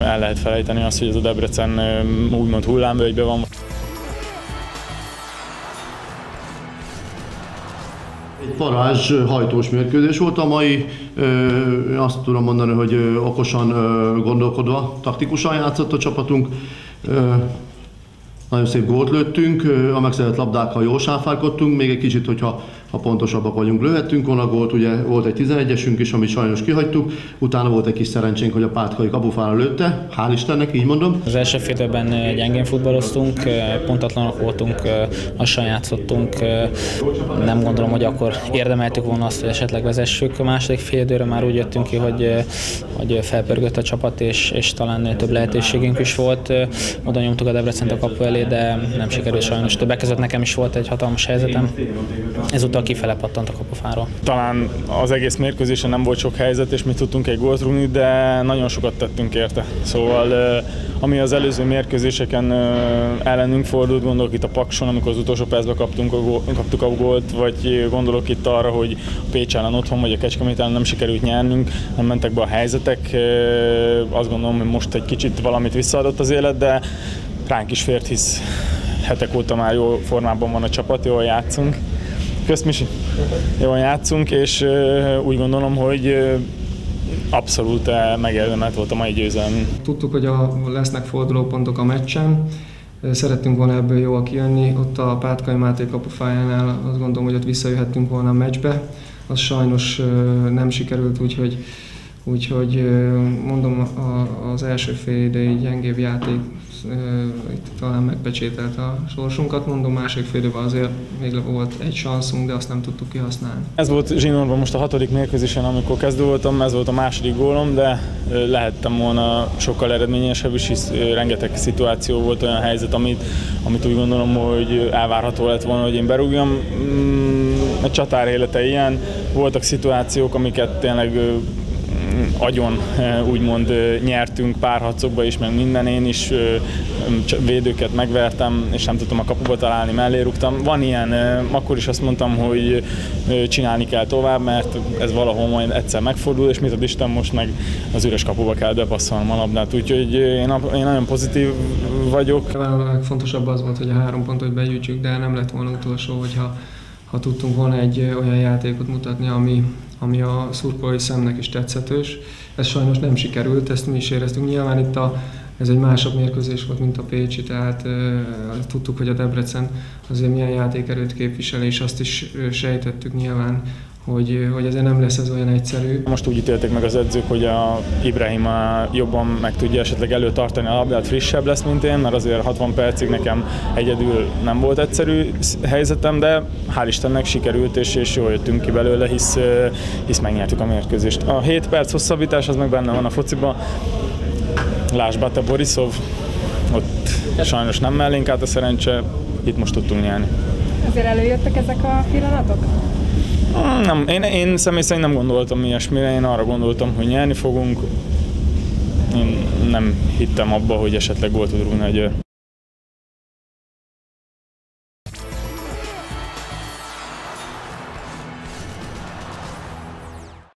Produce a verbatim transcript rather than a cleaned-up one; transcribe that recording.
el lehet felejteni azt, hogy ez a Debrecen úgymond hullámvölgyben van. Egy varázs hajtós mérkőzés volt a mai, azt tudom mondani, hogy okosan gondolkodva, taktikusan játszott a csapatunk. Nagyon szép gólt lőttünk, a megszerzett labdákkal jól sáfárkodtunk, még egy kicsit, hogyha ha pontosabbak vagyunk, lőhettünk volna gólt, ugye volt egy tizenegyesünk is, amit sajnos kihagytuk, utána volt egy kis szerencsénk, hogy a Pátkai kapufára lőtte, hál' Istennek, így mondom. Az első fél időben gyengén futballoztunk, pontatlanok voltunk, lassan játszottunk, nem gondolom, hogy akkor érdemeltük volna azt, hogy esetleg vezessük. A második fél időre már úgy jöttünk ki, hogy, hogy felpörgött a csapat, és, és talán több lehetőségünk is volt. Oda nyomtuk a Debrecent a kapu elé, de nem sikerült sajnos. Többek között nekem is volt egy hatalmas helyzetem. Ezúttal kifele pattant a kapufáról. Talán az egész mérkőzésen nem volt sok helyzet, és mi tudtunk egy gólt rúgni, de nagyon sokat tettünk érte. Szóval ami az előző mérkőzéseken ellenünk fordult, gondolok itt a Pakson, amikor az utolsó percben kaptunk a gól, kaptuk a gólt, vagy gondolok itt arra, hogy a Pécs ellen otthon, vagy a Kecskemét ellen nem sikerült nyernünk, nem mentek be a helyzetek. Azt gondolom, hogy most egy kicsit valamit visszaadott az élet, de ránk is fért, hisz hetek óta már jó formában van a csapat, jól játszunk. Kösz, Misi! Jól játszunk, és úgy gondolom, hogy abszolút megérdemelt volt a mai győzelem. Tudtuk, hogy a, lesznek fordulópontok a meccsen, szerettünk volna ebből jól kijönni. Ott a Pátkai Máté kapufájánál azt gondolom, hogy ott visszajöhettünk volna a meccsbe. Az sajnos nem sikerült, úgyhogy, úgyhogy mondom, az első fél idei gyengébb játék itt talán megpecsételt a sorsunkat, mondom, másik fél időben azért még volt egy szanszunk, de azt nem tudtuk kihasználni. Ez volt zsinórban most a hatodik mérkőzésen, amikor kezdő voltam, ez volt a második gólom, de lehettem volna sokkal eredményesebb is, hisz rengeteg szituáció volt, olyan helyzet, amit, amit úgy gondolom, hogy elvárható lett volna, hogy én berúgjam. A csatár élete ilyen, voltak szituációk, amiket tényleg agyon úgymond nyertünk párharcokba is, meg minden, én is védőket megvertem, és nem tudtam a kapuba találni, mellé rúgtam. Van ilyen, akkor is azt mondtam, hogy csinálni kell tovább, mert ez valahol majd egyszer megfordul, és mit ad Isten, most meg az üres kapuba kell bepasszolnom a labdát, úgyhogy én, én nagyon pozitív vagyok. A legfontosabb az volt, hogy a három pontot begyűjtsük, de nem lett volna utolsó, hogyha ha tudtunk volna egy olyan játékot mutatni, ami, ami a szurkolói szemnek is tetszetős. Ez sajnos nem sikerült, ezt mi is éreztünk. Nyilván itt a, ez egy másabb mérkőzés volt, mint a pécsi, tehát e, tudtuk, hogy a Debrecen azért milyen játékerőt képvisel, és azt is sejtettük nyilván, hogy, hogy ezért nem lesz ez olyan egyszerű. Most úgy ítélték meg az edzők, hogy a Ibrahim jobban meg tudja esetleg előtartani a labdát, frissebb lesz, mint én, mert azért hatvan percig nekem egyedül nem volt egyszerű helyzetem, de hál' Istennek sikerült, és, és jól jöttünk ki belőle, hisz, hisz megnyertük a mérkőzést. A hét perc hosszabbítás, az meg benne van a fociban. Lásd Bate Borisov, ott sajnos nem mellénk át a szerencse, itt most tudtunk nyerni. Azért előjöttek ezek a pillanatok? Nem, én, én személy szerint nem gondoltam ilyesmire, én arra gondoltam, hogy nyerni fogunk. Én nem hittem abba, hogy esetleg gólt tud rúgni a Győr.